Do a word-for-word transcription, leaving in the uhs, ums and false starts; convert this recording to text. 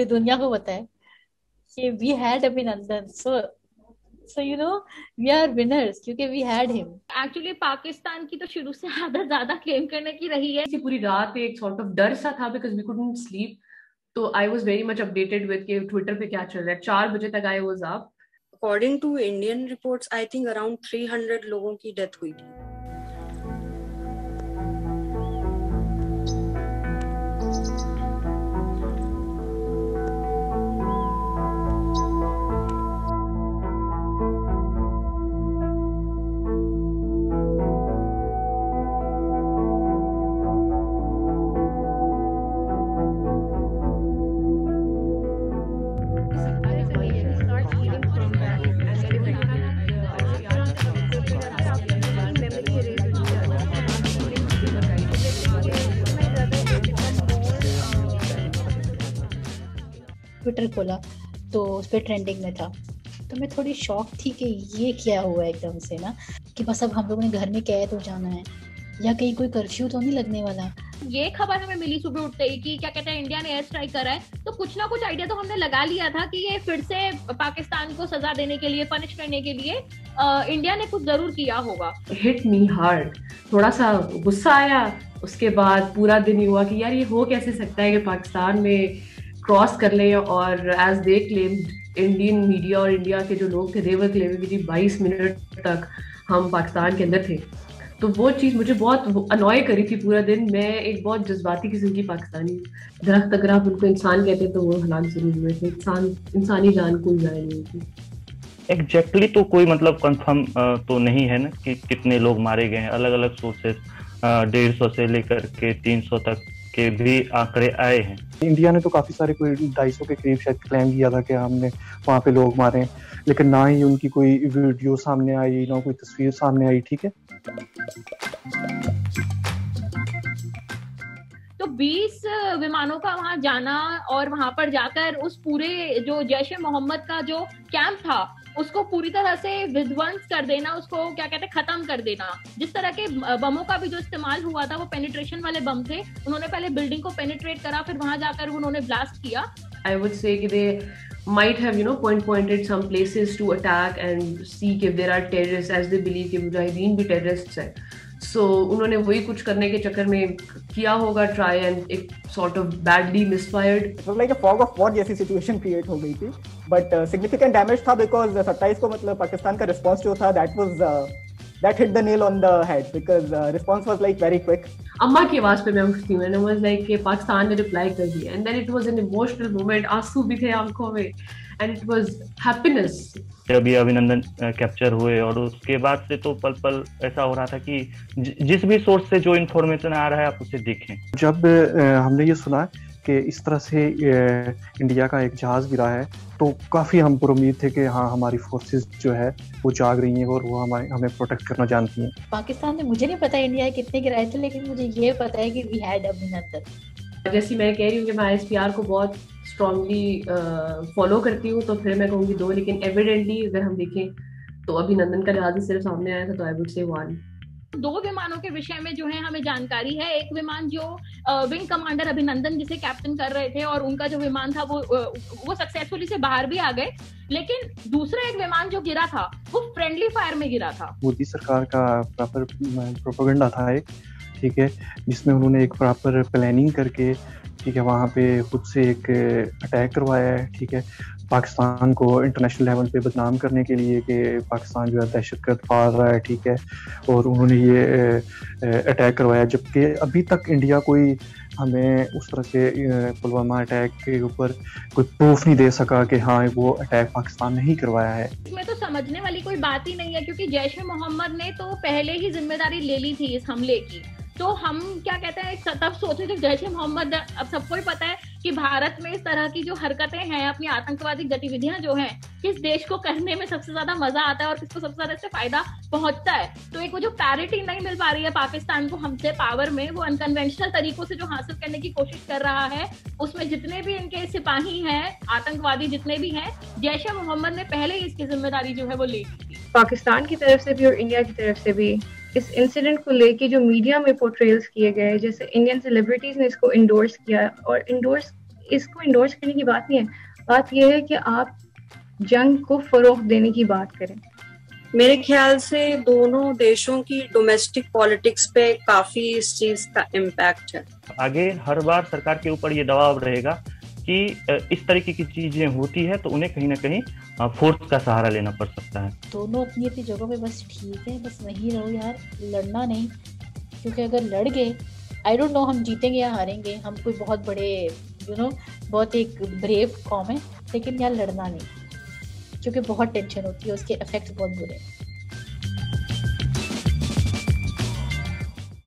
पूरी दुनिया को पता है कि we had Abhinandan. So so you know we are winners क्योंकि we had him. Actually Pakistan की तो शुरू से आदत ज्यादा क्लेम करने की रही है। पूरी रात एक सॉर्ट ऑफ डर सा था बिकॉज वी कुडंट स्लीप। तो I was very much updated with के ट्विटर पे क्या चल रहा है। चार बजे तक I was up. According to Indian reports I think around three hundred लोगों की डेथ हुई थी। ट्विटर खोला तो उस पर ट्रेंडिंग में था। तो मैं थोड़ी शॉक थी कि ये क्या हुआ एकदम से ना, कि बस अब हम लोगों ने घर में कैद हो जाना है या कहीं कोई कर्फ्यू तो नहीं लगने वाला। ये खबर हमें मिली सुबह उठते ही कि क्या कहते हैं इंडिया ने एयर स्ट्राइक करा है, तो कुछ ना कुछ आइडिया तो हमने लगा लिया था कि ये फिर से पाकिस्तान को सजा देने के लिए, पनिश करने के लिए आ, इंडिया ने कुछ जरूर किया होगा। हिट मी हार्ड, थोड़ा सा गुस्सा आया। उसके बाद पूरा दिन हुआ कि यार ये हो कैसे सकता है कि पाकिस्तान में क्रॉस कर ले। और as they claimed, Indian media और इंडिया के जो लोग थे दे वर क्लेमिंग कि बाईस मिनट तक हम पाकिस्तान के अंदर थे। तो वो चीज़ मुझे बहुत अनॉय करी थी पूरा दिन। मैं एक बहुत जज्बाती किस्म की पाकिस्तानी। दरख्त अगर आप उनको इंसान कहते हैं तो वो हलाल जरूर हुए थे। इंसान इंसानी जान कोई जाए नहीं थी। एग्जैक्टली तो कोई मतलब कंफर्म तो नहीं है ना कि कितने लोग मारे गए हैं। अलग अलग सोर्सेस डेढ़ सौ से लेकर के तीन सौ तक के भी आंकड़े आए हैं। इंडिया ने तो काफी सारे, कोई ढाई सौ के करीब शायद क्लेम किया था कि हमने वहाँ पे लोग मारे हैं, लेकिन ना ही उनकी कोई वीडियो सामने आई, ना कोई तस्वीर सामने आई। ठीक है, तो बीस विमानों का वहां जाना और वहां पर जाकर उस पूरे जो जैश ए मोहम्मद का जो कैंप था उसको पूरी तरह से विध्वंस कर देना, उसको क्या कहते हैं खत्म कर देना। जिस तरह के बमों का भी जो इस्तेमाल हुआ था वो पेनिट्रेशन वाले बम थे। उन्होंने पहले बिल्डिंग को पेनिट्रेट करा, फिर वहां जाकर उन्होंने ब्लास्ट किया। I would say कि they might have you know point pointed some places to attack and see if there are terrorists, as they believe कि मुजाहिदीन भी terrorists हैं। So उन्होंने वही कुछ करने के चक्कर में किया होगा try, and it sort of badly misfired. It was like a fog of war जैसी situation create हो गई थी, but uh, significant damage था because सत्ताईस को मतलब पाकिस्तान का response जो था that was uh, that hit the nail on the head because uh, response was like very quick. अम्मा की आवाज पे मैं उठती हूँ and I was like कि पाकिस्तान ने रिप्लाई कर दिया, and then it was an emotional moment. आंसू भी थे आंखों में and it was happiness. जब ये अभिनंदन कैप्चर हुए और उसके बाद से तो पल पल ऐसा हो रहा था कि जिस भी सोर्स से जो इन्फॉर्मेशन आ रहा है आप उसे देखें। जब हमने ये सुना कि इस तरह से इंडिया का एक जहाज गिरा है तो काफ़ी हम पुरुम्मीद थे कि हाँ हमारी फोर्सेस जो है वो जाग रही हैं और वो हमें हमें प्रोटेक्ट करना जानती हैं। पाकिस्तान में मुझे नहीं पता इंडिया कितने गिराए थे, लेकिन मुझे ये पता है कि वी हैड अभिनंदन। जैसे मैं कह रही हूँ कि मैं आई एस पी आर को बहुत स्ट्रांगली फॉलो करती हूँ, तो फिर मैं कहूँगी दो, लेकिन एविडेंटली अगर हम देखें तो अभिनंदन का जहाज सिर्फ सामने आया था, तो आई वुड से वन। दो विमानों के विषय में जो है हमें जानकारी है। एक विमान जो विंग कमांडर अभिनंदन जिसे कैप्टन कर रहे थे और उनका जो विमान था वो वो सक्सेसफुली से बाहर भी आ गए, लेकिन दूसरा एक विमान जो गिरा था वो फ्रेंडली फायर में गिरा था। मोदी सरकार का प्रॉपर प्रोपेगेंडा था एक, ठीक है, जिसमें उन्होंने एक प्रॉपर प्लानिंग करके, ठीक है, वहाँ पे खुद से एक अटैक करवाया है, ठीक है, पाकिस्तान को इंटरनेशनल लेवल पे बदनाम करने के लिए कि पाकिस्तान जो है दहशतगर्द पाल रहा है, ठीक है, और उन्होंने ये अटैक करवाया। जबकि अभी तक इंडिया कोई हमें उस तरह से पुलवामा अटैक के ऊपर कोई प्रूफ नहीं दे सका कि हाँ वो अटैक पाकिस्तान ने ही करवाया है। इसमें तो समझने वाली कोई बात ही नहीं है, क्योंकि जैश ए मोहम्मद ने तो पहले ही जिम्मेदारी ले ली थी इस हमले की। तो हम क्या कहते हैं तब सोचे थे जैश ए मोहम्मद, अब सबको ही पता है कि भारत में इस तरह की जो हरकतें हैं, अपनी आतंकवादी गतिविधियां जो हैं, किस देश को करने में सबसे ज्यादा मजा आता है और किसको सबसे ज्यादा इससे फायदा पहुंचता है। तो एक वो जो पैरिटी नहीं मिल पा रही है पाकिस्तान को हमसे पावर में, वो अनकन्वेंशनल तरीकों से जो हासिल करने की कोशिश कर रहा है, उसमें जितने भी इनके सिपाही हैं, आतंकवादी जितने भी हैं, जैश ए मोहम्मद ने पहले ही इसकी जिम्मेदारी जो है वो ले ली थी। पाकिस्तान की तरफ से भी और इंडिया की तरफ से भी इस इंसिडेंट को लेके जो मीडिया में पोर्ट्रेल्स किए गए, जैसे इंडियन सेलिब्रिटीज ने इसको इंडोर्स किया, और इंडोर्स इसको इंडोर्स करने की बात नहीं है, बात यह है कि आप जंग को फरोग देने की बात करें। मेरे ख्याल से दोनों देशों की डोमेस्टिक पॉलिटिक्स पे काफी इस चीज का इम्पैक्ट है। आगे हर बार सरकार के ऊपर ये दबाव रहेगा कि इस तरीके की चीजें होती है तो उन्हें कहीं ना कहीं फोर्स का सहारा लेना पड़ सकता है। दोनों अपनी अपनी जगह पे बस ठीक है, बस वहीं रहो यार, लड़ना नहीं, क्योंकि अगर लड़ गए, आई डोंट नो हम जीतेंगे या हारेंगे, हम कोई बहुत बड़े यू नो बहुत एक ब्रेव कॉम है, लेकिन यार लड़ना नहीं, क्योंकि बहुत टेंशन होती है, उसके इफेक्ट्स बहुत बुरे हैं।